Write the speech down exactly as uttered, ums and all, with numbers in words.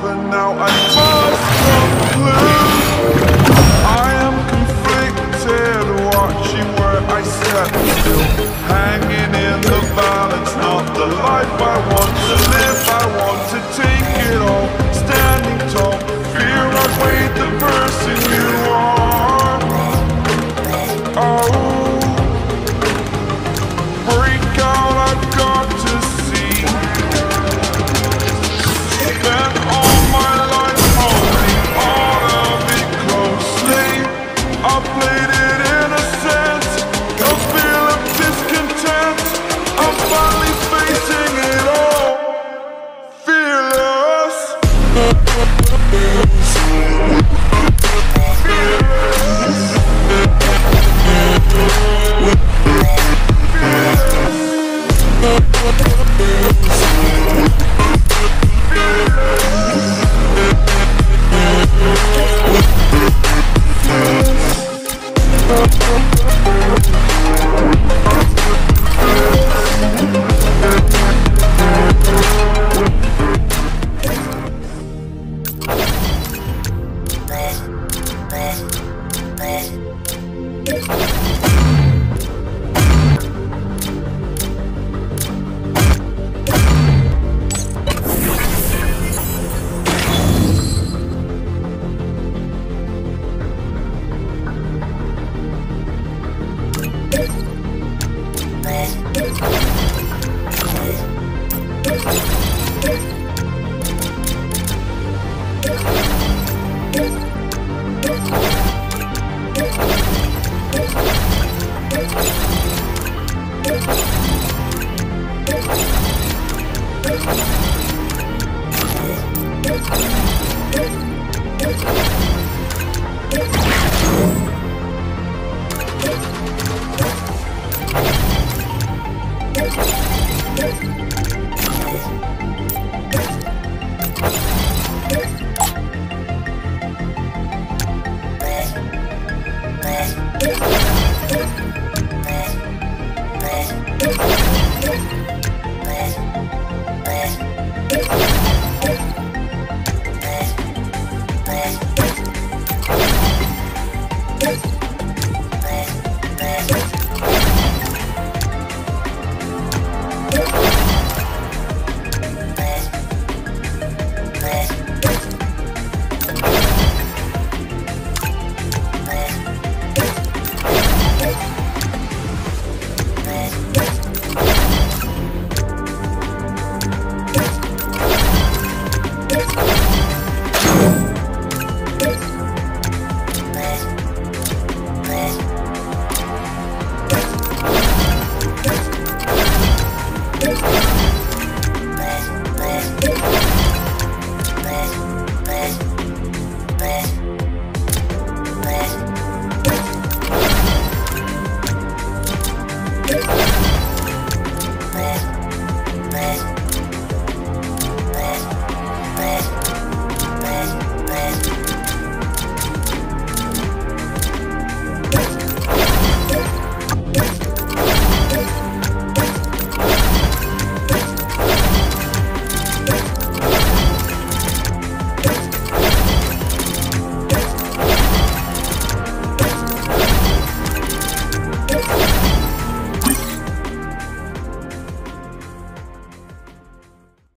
father, now I must conclude I am conflicted, watching where I step still, hanging in the balance, not the life I want to live. I want to take it all, standing tall, fear outweighed the person you are. Oh, break out, I've got to see. Spent all my life holding all of it closely. I played it innocent, a feel of discontent. I'm finally facing it all, fearless. Fearless.